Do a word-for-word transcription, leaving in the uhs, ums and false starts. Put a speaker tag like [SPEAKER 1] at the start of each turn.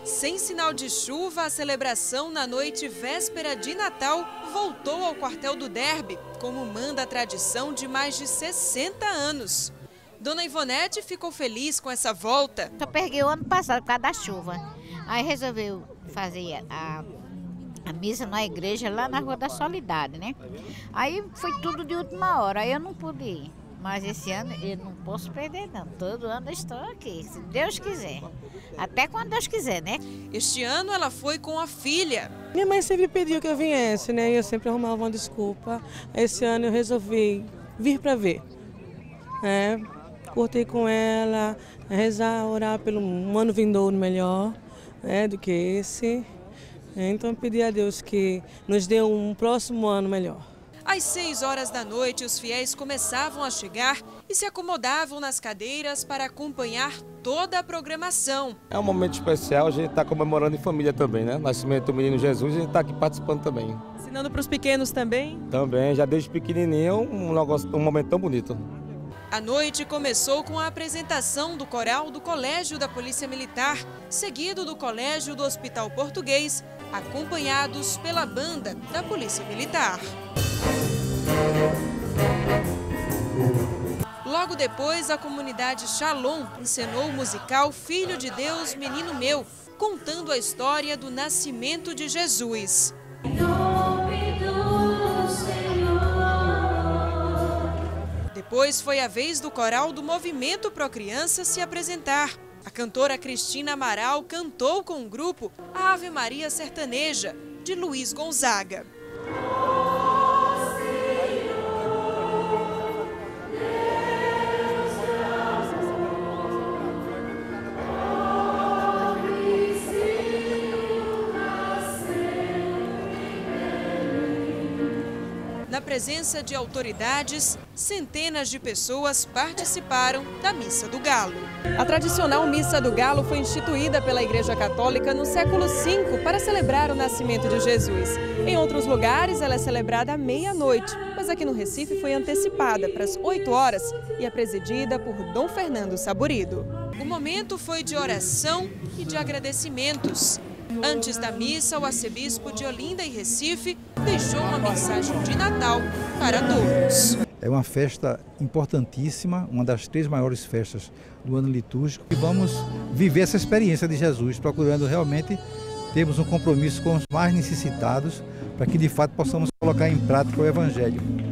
[SPEAKER 1] Sem sinal de chuva, a celebração na noite véspera de Natal voltou ao quartel do Derby, como manda a tradição de mais de sessenta anos. Dona Ivonete ficou feliz com essa volta.
[SPEAKER 2] Eu peguei o ano passado por causa da chuva. Aí resolveu fazer a, a missa na igreja lá na Rua da Solidade, né? Aí foi tudo de última hora, aí eu não pude ir. Mas esse ano eu não posso perder não, todo ano eu estou aqui, se Deus quiser. Até quando Deus quiser, né?
[SPEAKER 1] Este ano ela foi com a filha.
[SPEAKER 3] Minha mãe sempre pediu que eu viesse, né? E eu sempre arrumava uma desculpa. Esse ano eu resolvi vir para ver. É, curtir com ela, rezar, orar pelo um ano vindouro melhor, né, do que esse. Então pedir a Deus que nos dê um próximo ano melhor.
[SPEAKER 1] Às seis horas da noite, os fiéis começavam a chegar e se acomodavam nas cadeiras para acompanhar toda a programação.
[SPEAKER 4] É um momento especial, a gente está comemorando em família também, né? Nascimento do menino Jesus, a gente está aqui participando também.
[SPEAKER 3] Ensinando para os pequenos também?
[SPEAKER 4] Também, já desde pequenininho, um, negócio, um momento tão bonito.
[SPEAKER 1] A noite começou com a apresentação do coral do Colégio da Polícia Militar, seguido do Colégio do Hospital Português, acompanhados pela banda da Polícia Militar. Logo depois, a comunidade Shalom encenou o musical Filho de Deus, Menino Meu, contando a história do nascimento de Jesus. Depois foi a vez do coral do Movimento Pro Criança se apresentar. A cantora Cristina Amaral cantou com o grupo a Ave Maria Sertaneja, de Luiz Gonzaga. Na presença de autoridades, centenas de pessoas participaram da Missa do Galo.
[SPEAKER 5] A tradicional Missa do Galo foi instituída pela Igreja Católica no século cinco para celebrar o nascimento de Jesus. Em outros lugares, ela é celebrada à meia-noite, mas aqui no Recife foi antecipada para as oito horas e é presidida por Dom Fernando Saburido.
[SPEAKER 1] O momento foi de oração e de agradecimentos. Antes da missa, o arcebispo de Olinda e Recife deixou uma mensagem de Natal para todos.
[SPEAKER 6] É uma festa importantíssima, uma das três maiores festas do ano litúrgico. E vamos viver essa experiência de Jesus, procurando realmente termos um compromisso com os mais necessitados, para que de fato possamos colocar em prática o Evangelho.